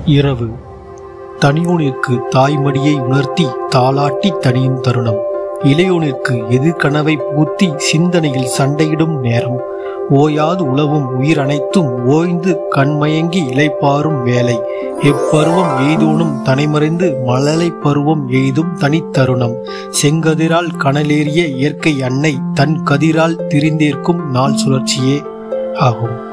இரவு தனியோனிற்கு தாய்மடியை உணர்த்தி தாளாட்டி தனியும் தருணம். இளையோனிற்கு எதிர்கனவை பூத்தி சிந்தனையில் சண்டையிடும் நேரம். ஓயாது உழவும் உயிர் அனைத்தும் ஓய்ந்து கண்மயங்கி இளைப்பாறும் வேலை. எப்பருவம் எய்தோனும் தனைமறைந்து மழலை பருவம் எய்தும் தனித்தருணம். செங்கதிரால் கனலேறிய இயற்கை அன்னை தன் கதிரால் திரிந்தேற்கும் நாள் சுழற்சியே ஆகும்.